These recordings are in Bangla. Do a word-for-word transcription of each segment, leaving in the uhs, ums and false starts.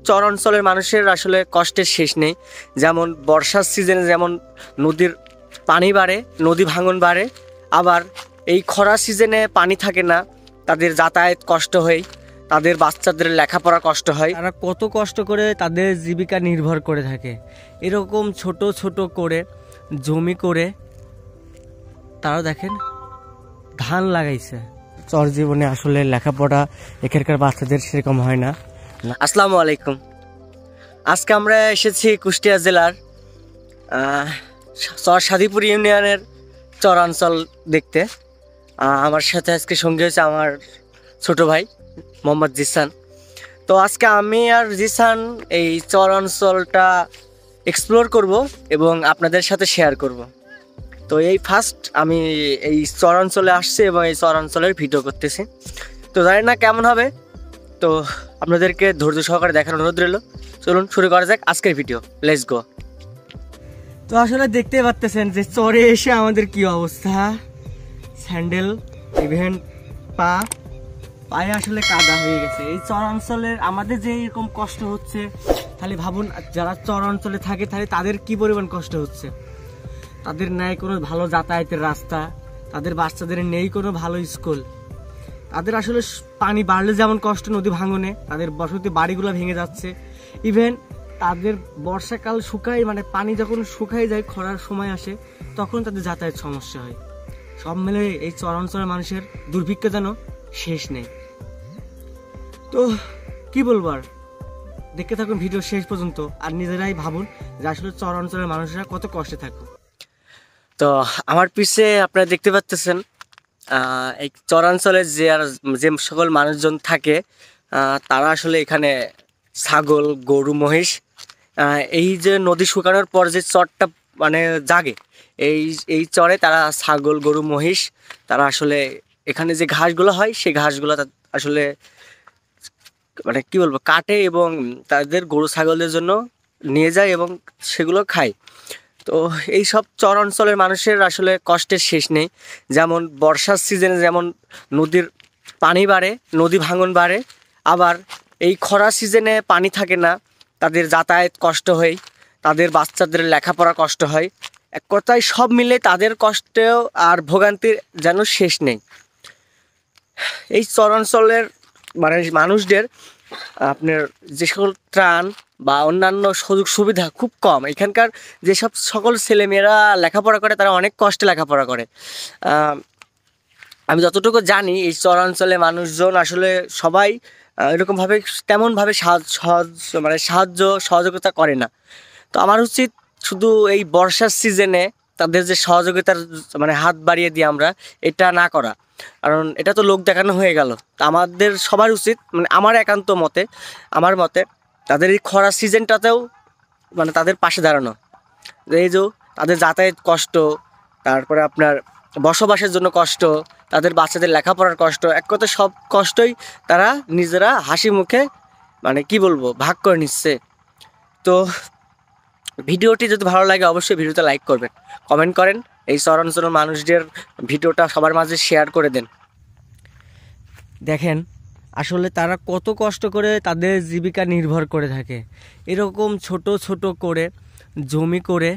চর অঞ্চলের মানুষের আসলে কষ্টের শেষ নেই। যেমন বর্ষার সিজনে যেমন নদীর পানি বাড়ে, নদী ভাঙন বাড়ে, আবার এই খরা সিজনে পানি থাকে না, তাদের যাতায়াত কষ্ট হয়, তাদের বাচ্চাদের লেখাপড়া কষ্ট হয়। তারা কত কষ্ট করে তাদের জীবিকা নির্ভর করে থাকে। এরকম ছোট ছোট করে জমি করে তারা দেখেন ধান লাগাইছে। চর জীবনে আসলে লেখাপড়া এখানকার বাচ্চাদের সেরকম হয় না। আসসালামু আলাইকুম। আজকে আমরা এসেছি কুষ্টিয়া জেলার চর সাদিপুর ইউনিয়নের চরাঞ্চল দেখতে। আমার সাথে আজকে সঙ্গী হয়েছে আমার ছোট ভাই মোহাম্মদ জিসান। তো আজকে আমি আর জিসান এই চর অঞ্চলটা এক্সপ্লোর করব এবং আপনাদের সাথে শেয়ার করব। তো এই ফার্স্ট আমি এই চর অঞ্চলে আসছি এবং এই চর অঞ্চলের ভিডিও করতেছি। তো জানি না কেমন হবে, তো আপনাদেরকে ধৈর্য সহকারে দেখার অনুরোধ রইল। চলুন শুরু করা যাক আজকের ভিডিও, লেটস গো। তো আসলে দেখতে পাচ্ছেন যে চরে এসে আমাদের কি অবস্থা, স্যান্ডেল ইভেন পা পায়ে আসলে কাদা হয়ে গেছে। এই চর অঞ্চলের আমাদের যে এরকম কষ্ট হচ্ছে, তাহলে ভাবুন যারা চর অঞ্চলে থাকে তাহলে তাদের কি পরিমাণ কষ্ট হচ্ছে। তাদের নেই কোনো ভালো যাতায়াতের রাস্তা, তাদের বাচ্চাদের নেই কোনো ভালো স্কুল, তাদের আসলে পানি বাড়লে যেমন কষ্ট নদী ভাঙনে, তাদের বসতি বাড়িগুলো ভেঙে যাচ্ছে। ইভেন তাদের বর্ষাকাল শুকায়, মানে পানি যখন শুকায় যায়, খরার সময় আসে, তখন তাদের যাতায়াত সমস্যা হয়। সব মিলে এই চর অঞ্চলের মানুষের দুর্ভিক্ষ যেন শেষ নেই। তো কি বলবো আর, দেখতে থাকুন ভিডিও শেষ পর্যন্ত, আর নিজেরাই ভাবুন যে আসলে চর অঞ্চলের মানুষেরা কত কষ্টে থাকে। তো আমার পিছে আপনারা দেখতে পাচ্ছেন এই চরাঞ্চলে যে আর যে সকল মানুষজন থাকে, তারা আসলে এখানে ছাগল, গরু, মহিষ, এই যে নদী শুকানোর পর যে চরটা মানে জাগে, এই এই চরে তারা ছাগল, গরু, মহিষ তারা আসলে এখানে যে ঘাসগুলো হয় সেই ঘাসগুলো আসলে মানে কি বলবো কাটে এবং তাদের গরু ছাগলদের জন্য নিয়ে যায় এবং সেগুলো খায়। তো এই সব চর অঞ্চলের মানুষের আসলে কষ্টের শেষ নেই। যেমন বর্ষার সিজনে যেমন নদীর পানি বাড়ে, নদী ভাঙন বাড়ে, আবার এই খরা সিজনে পানি থাকে না, তাদের যাতায়াত কষ্ট হয়, তাদের বাচ্চাদের লেখাপড়া কষ্ট হয়। এক কথায় সব মিলে তাদের কষ্টেও আর ভোগান্তির যেন শেষ নেই। এই চর অঞ্চলের মানে মানুষদের আপনার যে সকল ত্রাণ বা অন্যান্য সুযোগ সুবিধা খুব কম। এখানকার যেসব সকল ছেলেমেয়েরা লেখাপড়া করে তারা অনেক কষ্টে লেখাপড়া করে। আমি যতটুকু জানি এই চরাঞ্চলে মানুষজন আসলে সবাই এরকমভাবে তেমনভাবে সাহায্য মানে সাহায্য সহযোগিতা করে না। তো আমার উচিত শুধু এই বর্ষার সিজনে তাদের যে সহযোগিতার মানে হাত বাড়িয়ে দিই আমরা, এটা না করা, কারণ এটা তো লোক দেখানো হয়ে গেল। তা আমাদের সবার উচিত, মানে আমার একান্ত মতে আমার মতে তাদের এই খরা সিজনটাতেও মানে তাদের পাশে দাঁড়ানো। এই যে তাদের যাতায়াত কষ্ট, তারপরে আপনার বসবাসের জন্য কষ্ট, তাদের বাচ্চাদের লেখাপড়ার কষ্ট, এক কথা সব কষ্টই তারা নিজেরা হাসি মুখে মানে কি বলবো ভাগ করে নিচ্ছে। তো ভিডিওটি যদি ভালো লাগে অবশ্যই ভিডিওতে লাইক করবেন, কমেন্ট করেন, এই চর অঞ্চলের মানুষদের ভিডিওটা সবার মাঝে শেয়ার করে দেন। দেখেন আসলে তারা কত কষ্ট করে তাদের জীবিকা নির্ভর করে থাকে। এরকম ছোট ছোট করে জমি করে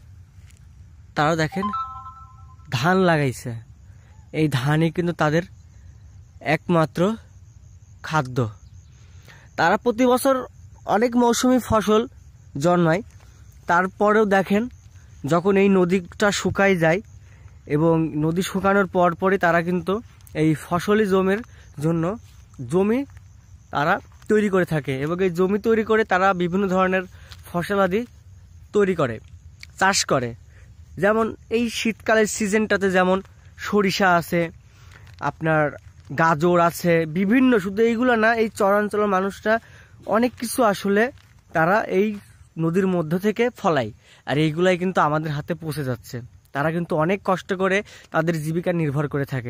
তারা দেখেন ধান লাগাইছে। এই ধানই কিন্তু তাদের একমাত্র খাদ্য। তারা প্রতি বছর অনেক মৌসুমি ফসল জন্মায়, তারপরেও দেখেন যখন এই নদীটা শুকায় যায় এবং নদী শুকানোর পর পরই তারা কিন্তু এই ফসলি জমির জন্য জমি তারা তৈরি করে থাকে এবং এই জমি তৈরি করে তারা বিভিন্ন ধরনের ফসলাদি তৈরি করে, চাষ করে। যেমন এই শীতকালের সিজনটাতে যেমন সরিষা আছে, আপনার গাজর আছে, বিভিন্ন, শুধু এইগুলো না, এই চরাঞ্চলের মানুষরা অনেক কিছু আসলে তারা এই নদীর মধ্য থেকে ফলায়, আর এইগুলাই কিন্তু আমাদের হাতে পৌঁছে যাচ্ছে। তারা কিন্তু অনেক কষ্ট করে তাদের জীবিকা নির্ভর করে থাকে।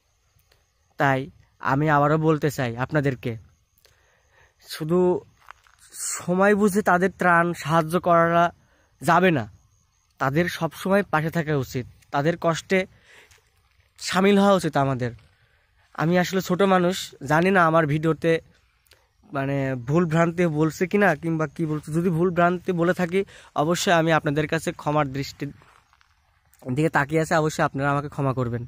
তাই আমি আবারও বলতে চাই আপনাদেরকে, শুধু সময় বুঝে তাদের ত্রাণ সাহায্য করা যাবে না, তাদের সব সময় পাশে থাকা উচিত, তাদের কষ্টে সামিল হওয়া উচিত আমাদের। আমি আসলে ছোট মানুষ, জানি না আমার ভিডিওতে মানে ভুল ভ্রান্তি বলছে কিনা কিংবা কি বলছে, যদি ভুল ভ্রান্তি বলে থাকি অবশ্যই আমি আপনাদের কাছে ক্ষমার দৃষ্টির দিকে তাকিয়ে আছে, অবশ্যই আপনারা আমাকে ক্ষমা করবেন।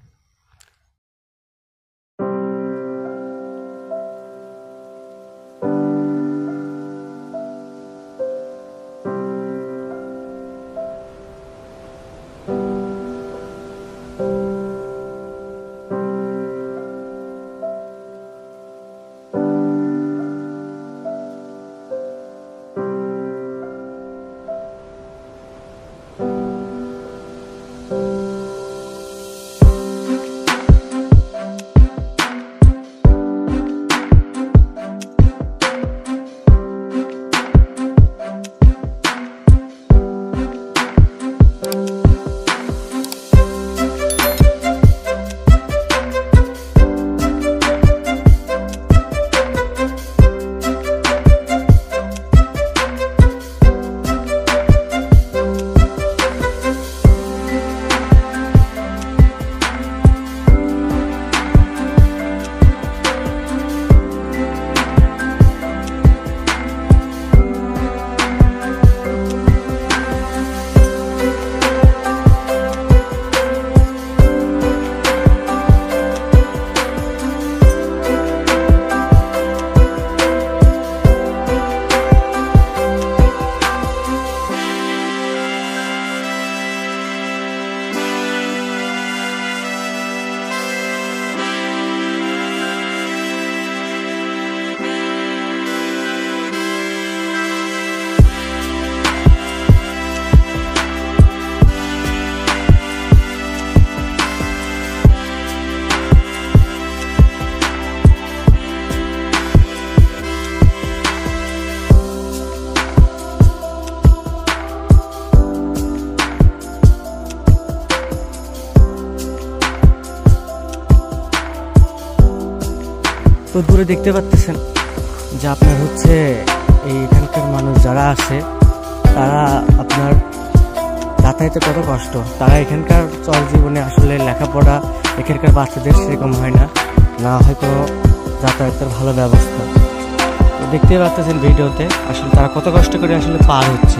তো দূরে দেখতে পাচ্ছেন যে আপনার হচ্ছে এইখানকার মানুষ যারা আছে তারা আপনার যাতায়াতে কত কষ্ট, তারা এখানকার চর জীবনে আসলে লেখাপড়া এখানকার বাচ্চাদের সেরকম হয় না, না হয় কোনো যাতায়াতের ভালো ব্যবস্থা। তো দেখতে পাচ্ছেন ভিডিওতে আসলে তারা কত কষ্ট করে আসলে পার হচ্ছে।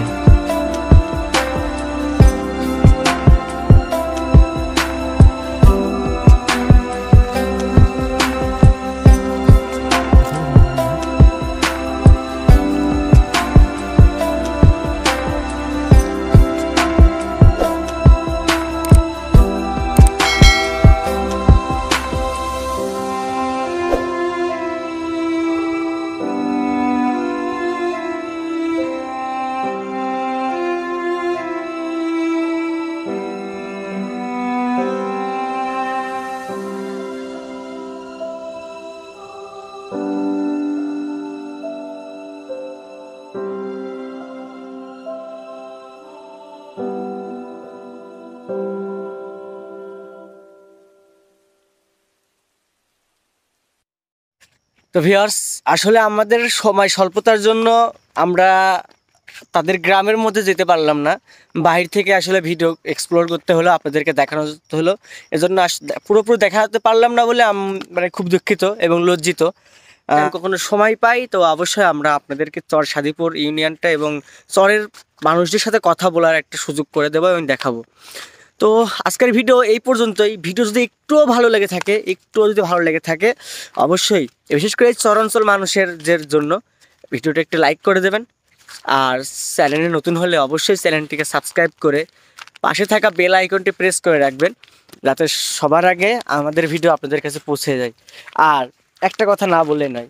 তো ভিউয়ার্স, আসলে আমাদের সময় স্বল্পতার জন্য আমরা তাদের গ্রামের মধ্যে যেতে পারলাম না, বাহির থেকে আসলে ভিডিও এক্সপ্লোর করতে হলো, আপনাদেরকে দেখানো হলো, এজন্য পুরোপুরি দেখাতে পারলাম না বলে আমি মানে খুব দুঃখিত এবং লজ্জিত। কখনো সময় পাই তো অবশ্যই আমরা আপনাদেরকে চর সাদিপুর ইউনিয়নটা এবং চরের মানুষদের সাথে কথা বলার একটা সুযোগ করে দেবো এবং দেখাবো। তো আজকের ভিডিও এই পর্যন্তই। ভিডিও যদি একটুও ভালো লেগে থাকে একটুও যদি ভালো লেগে থাকে অবশ্যই বিশেষ করে চরাঞ্চল মানুষের জন্য ভিডিওটা একটু লাইক করে দেবেন, আর চ্যানেলে নতুন হলে অবশ্যই চ্যানেলটিকে সাবস্ক্রাইব করে পাশে থাকা বেল আইকনটি প্রেস করে রাখবেন যাতে সবার আগে আমাদের ভিডিও আপনাদের কাছে পৌঁছে যায়। আর একটা কথা না বলে নয়,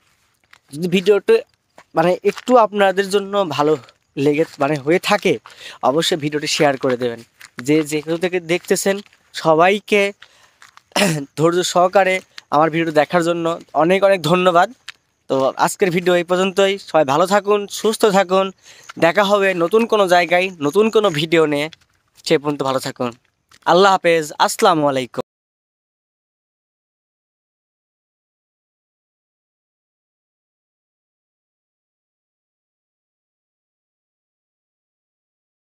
যদি ভিডিওটা মানে একটু আপনাদের জন্য ভালো লেগে মানে হয়ে থাকে অবশ্যই ভিডিওটি শেয়ার করে দেবেন। যে যেখান থেকে দেখতেছেন সবাইকে ধৈর্য সহকারে আমার ভিডিও দেখার জন্য অনেক অনেক ধন্যবাদ। তো আজকের ভিডিও এই পর্যন্তই। সবাই ভালো থাকুন, সুস্থ থাকুন, দেখা হবে নতুন কোনো জায়গায় নতুন কোনো ভিডিও নিয়ে। সে পর্যন্ত ভালো থাকুন। আল্লাহ হাফেজ, আসসালামু আলাইকুম।